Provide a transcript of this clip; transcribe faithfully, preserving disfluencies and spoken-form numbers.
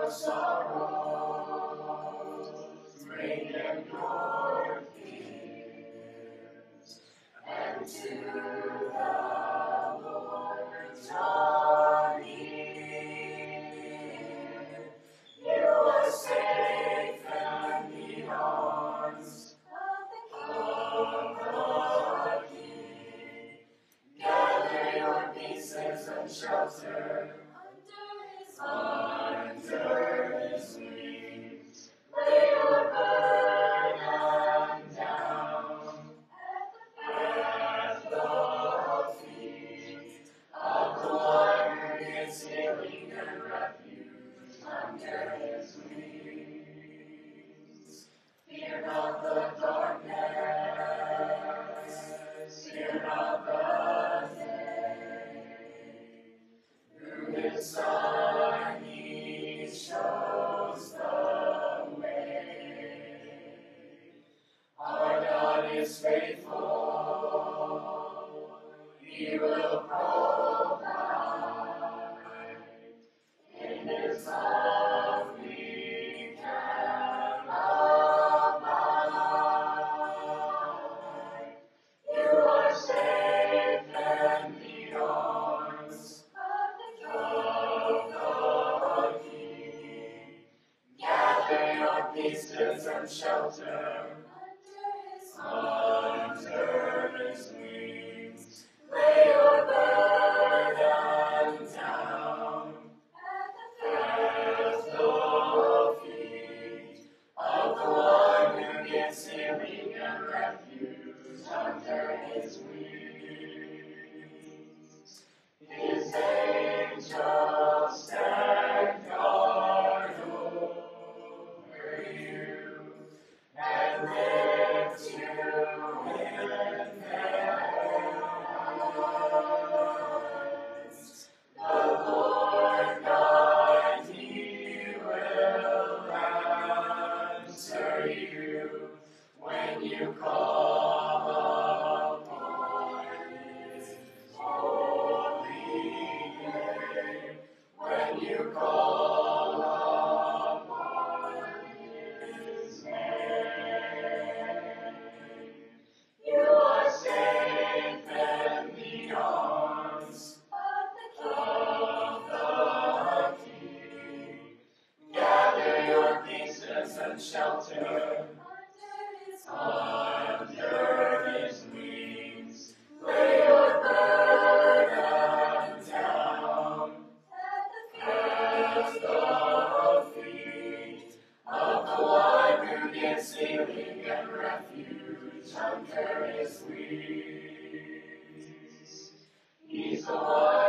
sorrows, bring them your fears, and to the Lord's near. You are safe in the arms of the King. Gather your pieces and shelter under his wings. Lay your burden down at the feet of the one who gives healing and refuge under his wings. Fear not the darkness, fear not the day. Through his Son he shows the way. Our God is faithful, he will provide. In his love we can abide. You are safe in the arms of the King. Gather your pieces and shelter under his wings. Lay your burden down at the feet of the one who gives healing and refuge under his wings. His angels stand guard over you and lift you in their hands. The Lord God, he will answer you when you call upon his holy name. When you call upon his name. You are safe in the arms of the King. Gather your pieces and shelter under his wings. Lay your burden down at the feet of the one who gives healing and refuge under his wings. He's the one